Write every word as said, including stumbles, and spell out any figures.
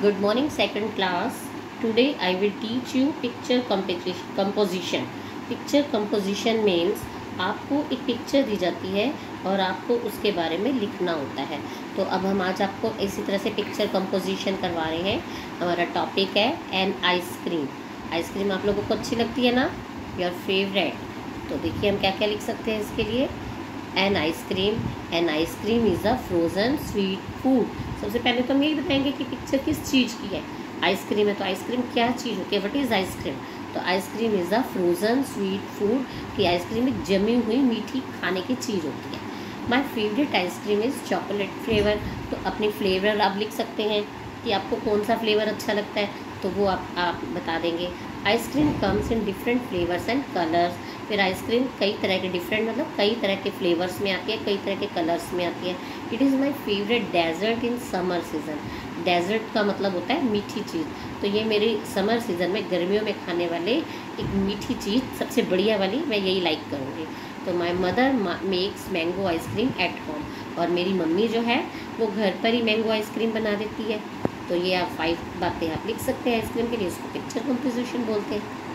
Good morning, second class. Today I will teach you picture composition. composition. Picture composition means आपको एक picture दी जाती है और आपको उसके बारे में लिखना होता है। तो अब हम आज आपको इसी तरह से पिक्चर कंपोजिशन करवा रहे हैं। हमारा टॉपिक है एन आइसक्रीम। आइसक्रीम आप लोगों को अच्छी लगती है ना, योर फेवरेट। तो देखिए हम क्या क्या लिख सकते हैं इसके लिए। An ice cream, an ice cream is a frozen sweet food. सबसे पहले तो हम यही बताएंगे कि पिक्चर किस चीज़ की है। आइसक्रीम है तो आइसक्रीम क्या चीज़ होती है, व्हाट इज़ आइसक्रीम। तो ice cream is a frozen sweet food कि आइसक्रीम एक जमी हुई मीठी खाने की चीज़ होती है। My favourite ice cream is chocolate flavour. तो अपनी फ्लेवर आप लिख सकते हैं कि आपको कौन सा फ्लेवर अच्छा लगता है, तो वो आप आप बता देंगे। Ice cream comes in different flavours and colours. फिर आइसक्रीम कई तरह के डिफरेंट मतलब कई तरह के फ्लेवर्स में आती है, कई तरह के कलर्स में आती है। It is my favourite dessert in summer season. Dessert का मतलब होता है मीठी चीज़। तो ये मेरी समर सीज़न में गर्मियों में खाने वाले एक मीठी चीज़ सबसे बढ़िया वाली मैं यही लाइक करूँगी। तो my mother makes mango ice cream at home. और मेरी मम्मी जो है वो घर पर ही मैंगो आइसक्रीम बना देती है। तो ये आप फाइव बातें आप लिख सकते हैं आइसक्रीम के लिए, उसको पिक्चर कंपोजिशन बोलते हैं।